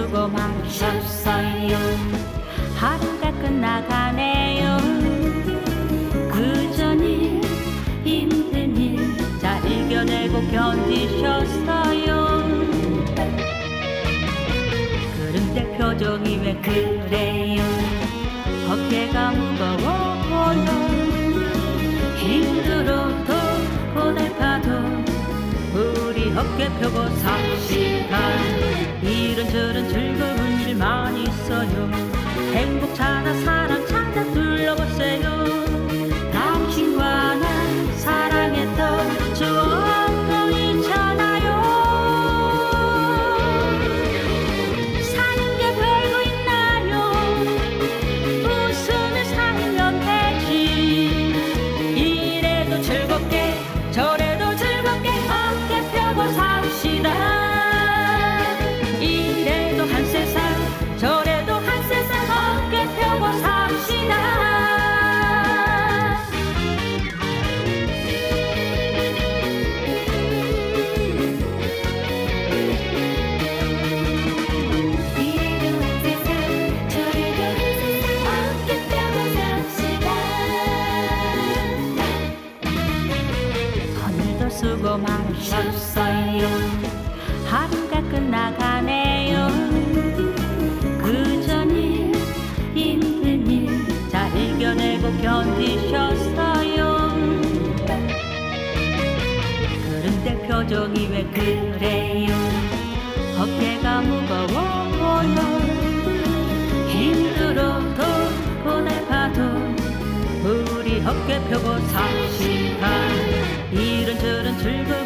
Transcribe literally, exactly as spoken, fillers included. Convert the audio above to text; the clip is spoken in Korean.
수고 많으셨어요. 하루가 끝나가네요. 그전이 힘든 일 잘 이겨내고 견디셨어요. 그런데 표정이 왜 그래요? 어깨가 무거워요. 힘들어도 고달파도 우리 어깨 펴고 삽시다. 이런저런 즐거운 일 많이 있어요. 행복 찾아 사랑 찾아 둘러보세요. 당신과 나 사랑했던 추억도 있잖아요. 사는 게 별거 있나요? 웃으며 살면 되지. 이래도 즐겁게 저래도 즐겁게 어깨 펴고 삽시다. 이래도 한 세상 저래도 한 세상 어깨 펴고 삽시다. 수고 많으셨어요. 하루가 끝나가네요. 그전이 힘든 일 잘 이겨내고 견디셨어요. 그런데 표정이 왜 그래요? 어깨가 무거워요. 힘들어도 고달파도 우리 어깨 펴고 삽시다. 이런저런 즐거운